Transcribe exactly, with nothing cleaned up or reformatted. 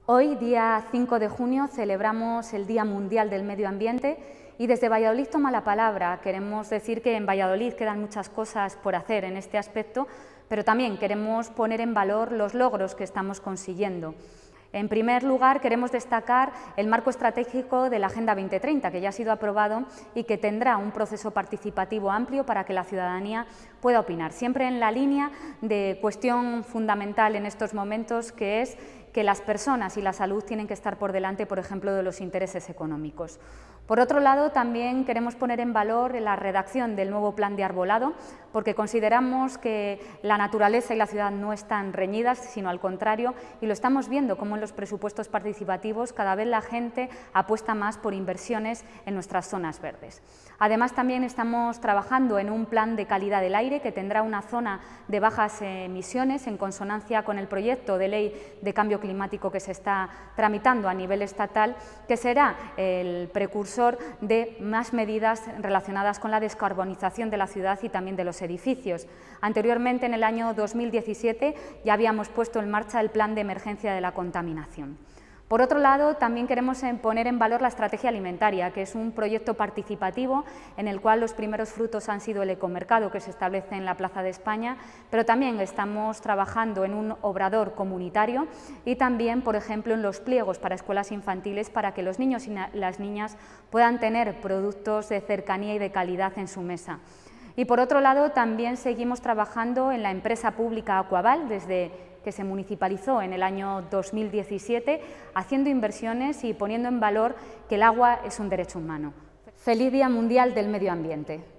Hoy, día cinco de junio, celebramos el Día Mundial del Medio Ambiente y desde Valladolid toma la palabra. Queremos decir que en Valladolid quedan muchas cosas por hacer en este aspecto, pero también queremos poner en valor los logros que estamos consiguiendo. En primer lugar, queremos destacar el marco estratégico de la Agenda dos mil treinta, que ya ha sido aprobado y que tendrá un proceso participativo amplio para que la ciudadanía pueda opinar, siempre en la línea de cuestión fundamental en estos momentos, que es que las personas y la salud tienen que estar por delante, por ejemplo, de los intereses económicos. Por otro lado, también queremos poner en valor la redacción del nuevo plan de arbolado, porque consideramos que la naturaleza y la ciudad no están reñidas, sino al contrario, y lo estamos viendo como en los presupuestos participativos cada vez la gente apuesta más por inversiones en nuestras zonas verdes. Además, también estamos trabajando en un plan de calidad del aire que tendrá una zona de bajas emisiones en consonancia con el proyecto de ley de cambio climático que se está tramitando a nivel estatal, que será el precursor de más medidas relacionadas con la descarbonización de la ciudad y también de los edificios. Anteriormente, en el año dos mil diecisiete, ya habíamos puesto en marcha el Plan de Emergencia de la Contaminación. Por otro lado, también queremos poner en valor la estrategia alimentaria, que es un proyecto participativo en el cual los primeros frutos han sido el ecomercado que se establece en la Plaza de España, pero también estamos trabajando en un obrador comunitario y también, por ejemplo, en los pliegos para escuelas infantiles para que los niños y las niñas puedan tener productos de cercanía y de calidad en su mesa. Y por otro lado, también seguimos trabajando en la empresa pública Aquaval desde que se municipalizó en el año dos mil diecisiete, haciendo inversiones y poniendo en valor que el agua es un derecho humano. Feliz Día Mundial del Medio Ambiente.